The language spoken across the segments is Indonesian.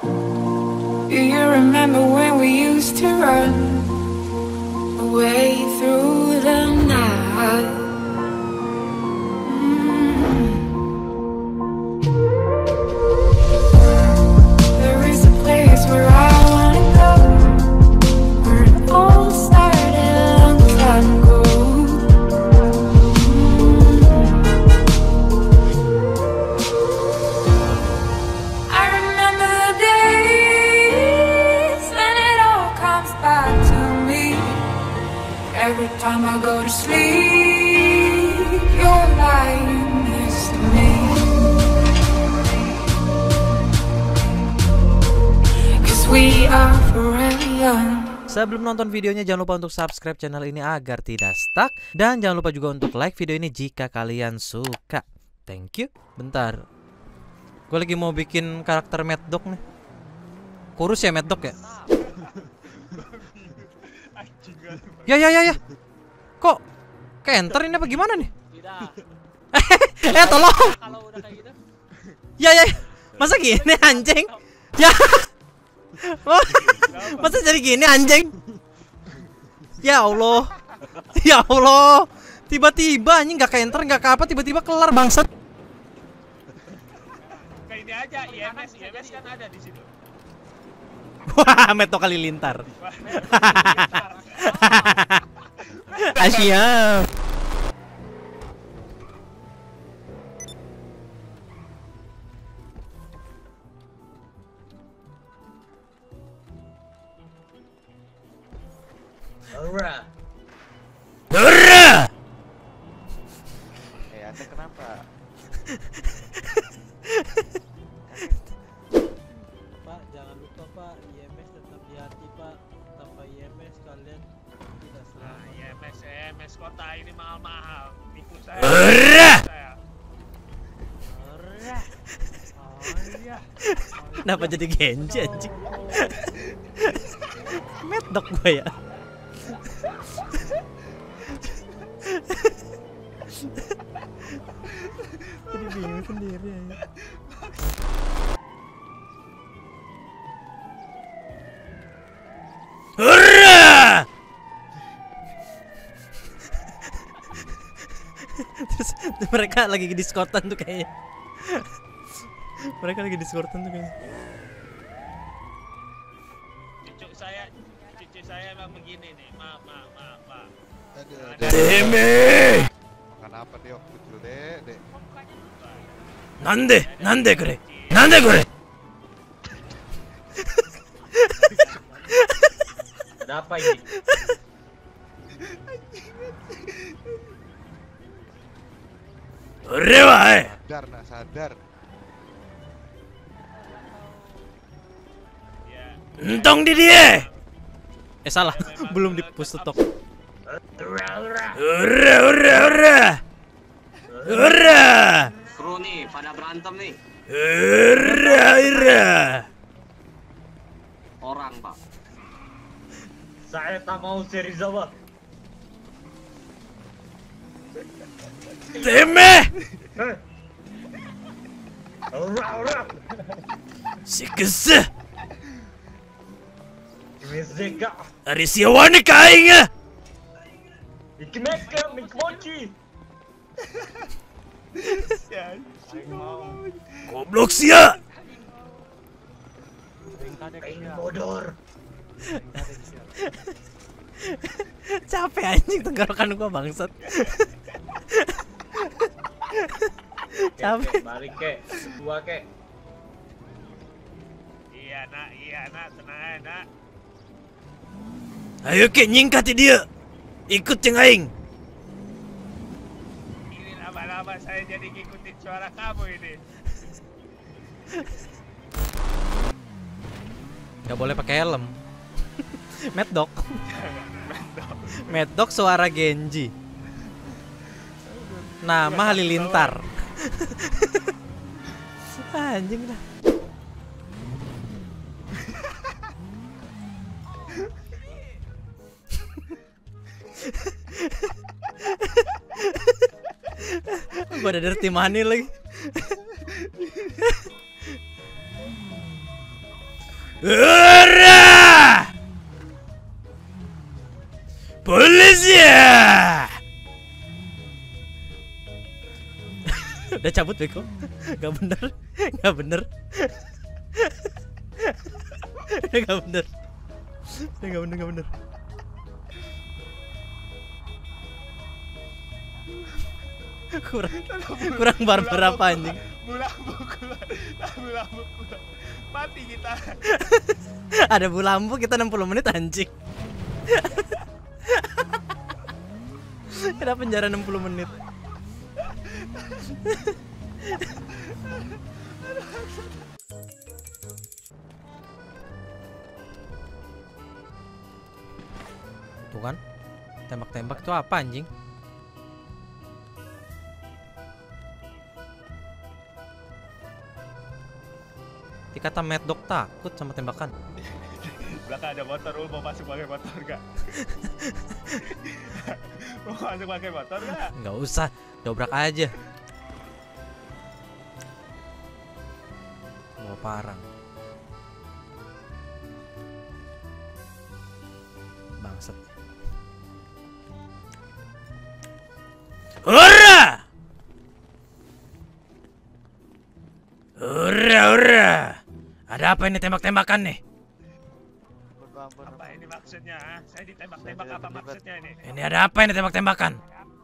Do you remember when we used to run away through the night? There is a place where I wanna go, where it all started a long time ago. I remember the days when it all comes back to me. Every time I go to sleep, you're lying next to me. 'Cause we are forever young. Sebelum nonton videonya jangan lupa untuk subscribe channel ini agar tidak stuck. Dan jangan lupa juga untuk like video ini jika kalian suka. Thank you. Bentar, gue lagi mau bikin karakter Mad Dog nih. Kurus ya Mad Dog ya? Ya. Kok kenter ini apa gimana nih? Tolong. Kalau udah kayak gitu. Ya. Masa gini anjing? Ya. Masa jadi gini anjing? Ya Allah. Ya Allah. Tiba-tiba anjing nggak kenter nggak apa tiba-tiba kelar bangsat. Kayak ini aja IMS kan ada di situ. Wah, Meto kali lintar. Asyik. Hurrah. Hurrah! Anda kenapa? Pak, jangan lupa Pak, IMS tetap di hati Pak. Tanpa IMS kalian tidak selamat. IMS kota ini mahal-mahal. Ikut saya. Hurrah! Hurrah. Iya. Kenapa jadi Genji anjing? Mad Dog gue ya. Jadi bingung sendiri ya. Hurrah! Terus mereka lagi di Discordan tuh kayaknya. Mereka lagi di Discordan tuh kayaknya. Cucu saya emang begini nih, ma. Deme! Makan apa deh waktu kecil dek? Nande kure? Nande kure? Ada apa ini? Ore wa Sadar nak sadar. entong di dia. Salah, belum di push to talk. Hurrah! Kru nih, pada berantem nih. Hurrah! Orang, Pak. Saya tak mau Serizawa. Deme! Hurrah. Sikese! Mizeka. Arisiawane kainga! Ikimeka Mikmochi. Goblok sia! Pain bodor. Capek anjing tenggorokan gua bangsat. Capek. Balik kek, kedua kek. Iya nak, tenang aja nak. Ayo ke nyingkati dia. Ikut ceng aing. Ini lama-lama saya jadi ngikutin suara kamu ini. Gak boleh pakai helm. Mad Dog. Mad Dog suara Genji. Nama Halilintar. Anjing dah. Gua ada dirty money lagi. Hurrah! Polisi! Udah cabut beko. Gak bener. Gak bener. Udah gak bener. Udah gak bener, gak bener. Kurang barbar apa anjing? Bulambu keluar. Mati kita. Ada bu lampu kita 60 menit anjing. Kita penjara 60 menit. Tuh kan, tembak-tembak tuh apa anjing? Dikata Mad Dog takut sama tembakan. Belakang ada motor, lu mau masuk pakai motor gak? Mau masuk pakai motor gak? Nggak usah, dobrak aja. Bawa parang. Bangset. Hurrah! Hurrah, hurrah! Ada apa ini tembak-tembakan nih? Apa ini maksudnya? Saya ditembak-tembak apa maksudnya ini? Ini ada apa ini tembak-tembakan?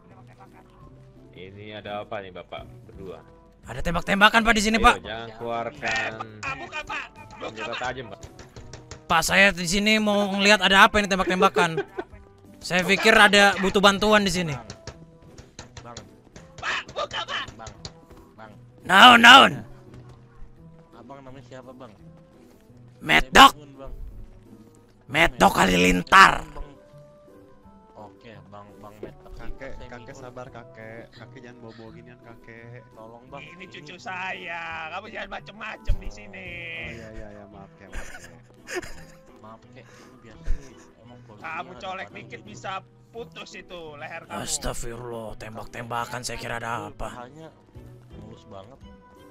Ini ada apa nih Bapak berdua? Ada tembak-tembakan Pak di sini, Pak. Jangan keluarkan Buka Pak. senjata tajam, Pak. Pak, saya di sini mau ngelihat ada apa ini tembak-tembakan. Saya pikir ada butuh bantuan di sini. Bang, Pak, buka Pak. bang. Naon. Abang namanya siapa bang? Mad Dog. Bangun, bang. Mad Dog Halilintar. Bang. Oke, bang Mad Dog. Kakek sabar kakek. Kakek jangan bawa-bawa ginian kakek. Tolong bang. Ini cucu saya. Kamu jangan macem-macem di sini. Oh iya maaf kek. Maaf kek, ini biasa nih. Emang polisi Kamu ada colek kadang dikit jadi- bisa putus itu leher kamu. Astagfirullah, tembak-tembakan saya kira ada apa. Pahanya mulus banget.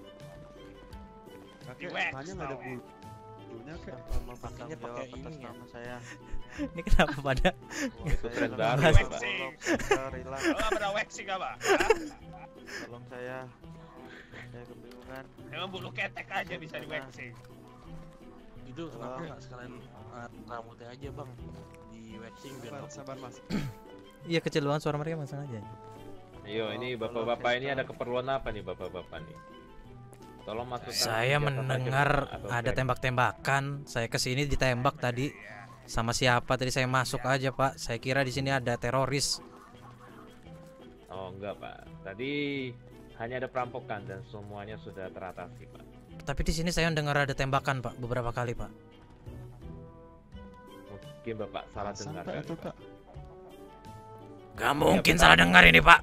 Kakek Wax tanya nggak ada tau. bulunya kek. Pastinya pakai ini ya. saya. Ini kenapa pada Itu tren baru, Bahas- Pak. Waxing. Relax. Kalau nggak pernah waxing apa? Tolong saya kebingungan. Emang bulu ketek aja bisa di waxing. Itu kenapa nggak sekalian rambutnya aja bang di waxing biar nggak Sabar mas. Iya kecelakaan suara mereka masang aja. Yo, ini bapak-bapak ini ada keperluan apa nih bapak-bapak nih? Tolong masukkan Saya senjata tajam mendengar atau ada frag. tembak-tembakan. Saya kesini ditembak tadi. Sama siapa tadi saya masuk aja Pak. Saya kira di sini ada teroris. Oh enggak Pak, tadi hanya ada perampokan dan semuanya sudah teratasi Pak. Tapi di sini saya dengar ada tembakan Pak beberapa kali Pak. Mungkin Bapak salah dengar Sampai kali, itu Pak. kak. Gak mungkin salah dengar ini Pak.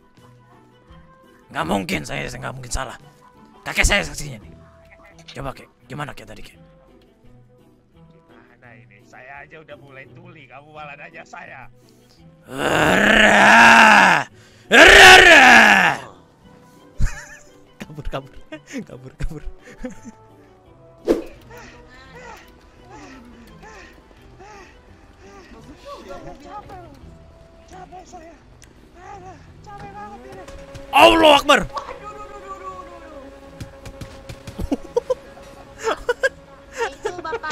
Gak mungkin, saya nggak mungkin salah. Kakek saya saksinya nih. Coba kek, gimana kek tadi kek? Gimana ini? Saya aja udah mulai tuli, kamu malah nanya saya. Hurrah! Hurrah! kabur. Capek saya. Capek banget ini. Allah Akbar. Itu bapak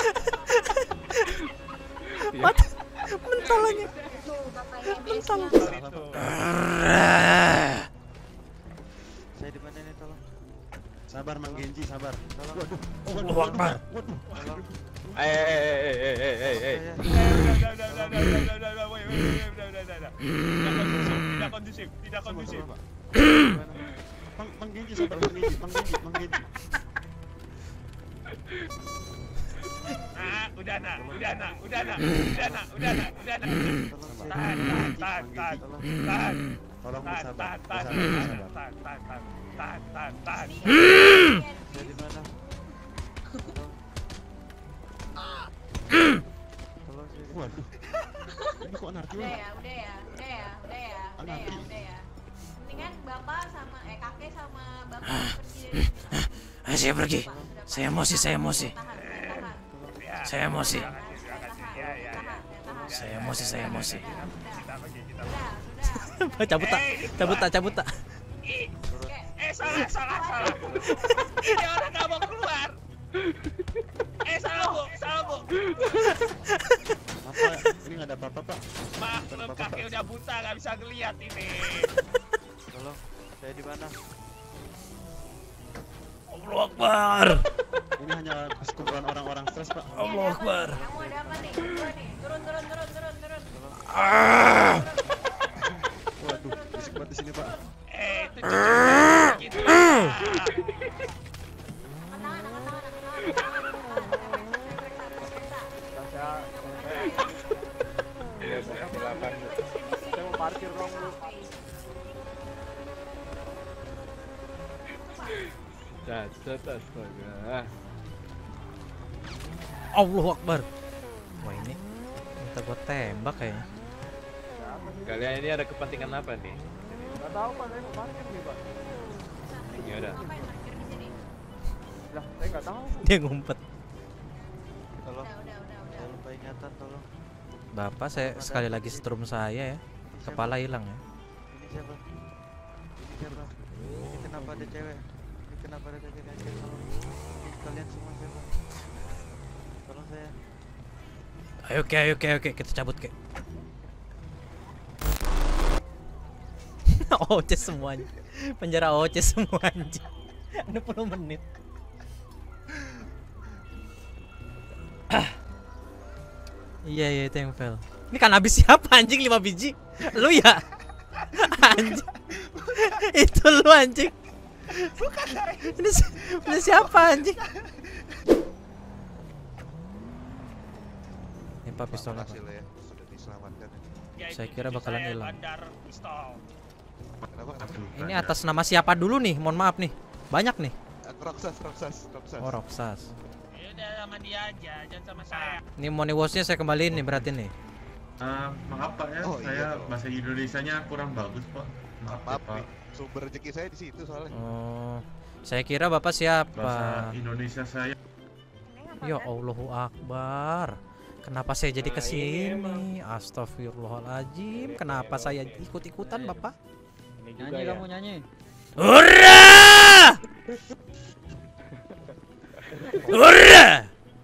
Mental lagi. itu bapaknya BS yang Itu. Hurrah! Saya di mana nih tolong? Sabar Mang Genji, sabar. Tolong. Allah Akbar. Tidak kondusif. Mang Genji sabar Mang Genji. Nah, udah nak. Tahan. Tolong sabar. Tahan. Saya di mana? Tolong saya. Waduh. Ini kok anarki udah banget? ya. Mendingan bapak sama kakek sama bapak pergi dari sini. Ayo saya pergi. Saya emosi. Tahan. Saya emosi. Terima kasih. Ya. Saya emosi. Udah. Cabut tak. Salah. Ini orang nggak mau keluar. Salah bu. Apa? Ini nggak ada apa-apa, Pak. Maklum kaki udah buta nggak bisa ngeliat ini. Tolong, saya di mana? Allahu Akbar. Ini hanya sekumpulan orang-orang stres, Pak. Allahu Akbar. Kamu ada apa nih? Gua nih. Turun. Waduh, bisik banget di sini, Pak. Itu cuci gitu. Saya mau parkir dong lu. Astaga. Allahu Akbar. Wah ini minta gua tembak kayaknya. Kalian ini ada kepentingan apa nih? Enggak tahu Pak, saya mau parkir nih Pak. Ya udah. Lah, saya enggak tahu. Dia ngumpet. Tolong, Udah. jangan lupa ingatan, tolong. Bapak saya sekali lagi setrum saya ya. Kepala hilang ya. Ini siapa? Ini kenapa ada cewek? Ini kenapa ada cewek? Tolong. Ini kalian semua siapa? Tolong saya. Ayo oke kita cabut ke. OC semuanya. Penjara OC semua anjing. 60 menit. Iya itu yang fail. Ini kan habis siapa anjing 5 biji? Lu ya? Anjing. Itu lu anjing. Bukan. Ini siapa anjing? Ini Pak pistolnya Pak. ya, sudah diselamatkan. Saya kira bakalan hilang. Bandar pistol. Kenapa? Ini atas nama siapa dulu nih? Mohon maaf nih. Banyak nih. Roxas. Oh, Roxas. Ya udah sama dia aja, jangan sama saya. Ini money wash-nya saya kembaliin nih berarti nih. Maaf Pak ya, Oh, saya iya, dong. bahasa Indonesianya kurang bagus Pak. Maaf ya, Pak. Sumber rezeki saya di situ soalnya. Oh, saya kira Bapak siapa? Bahasa Indonesia saya. Ya Allahu Akbar. Kenapa saya jadi kesini? Astagfirullahaladzim. Kenapa saya ikut-ikutan Bapak? Nyanyi kamu nyanyi. Hurrah! Hurrah!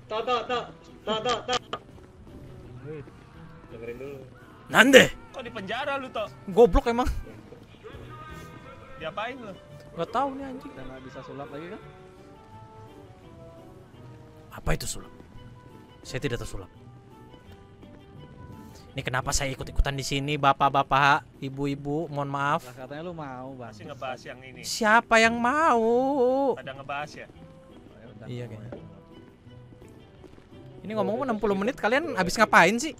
Dengerin dulu. Nande? Kok di penjara lu toh? Goblok emang. Diapain lu? Gak tahu nih anjing. Udah nggak bisa sulap lagi kan? Apa itu sulap? Saya tidak tahu sulap. Ini kenapa saya ikut-ikutan di sini, bapak-bapak, ibu-ibu, mohon maaf. Lah katanya lu mau Bang. Masih ngebahas yang ini. Siapa yang mau? Ada ngebahas ya? Iya kayaknya. Ini ngomong 60 menit kalian habis ngapain sih?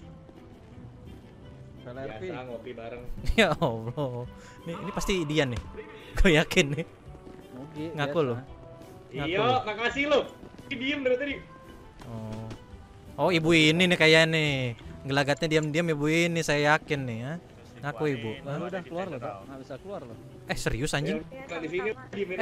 PLRP. Biasa ngopi bareng. Ya Allah. Ini pasti Dian nih. Gue yakin nih. Mugi, Ngaku biasa. lu. Iya, makasih lo. Diem dari tadi. Oh. Oh, ibu ini nih kayaknya nih. Gelagatnya diam-diam ibu ini saya yakin nih ya. Ngaku ibu. Lah lu Ada udah di keluar loh, federal. Pak. Nggak bisa keluar loh. Serius anjing? Kan di sini diemin.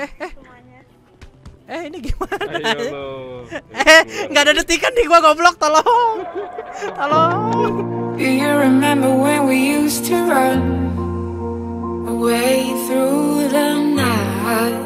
Ini gimana? Ayo lo. Nggak ada detikan nih gua goblok, tolong. Tolong. Do you remember when we used to run away through the night?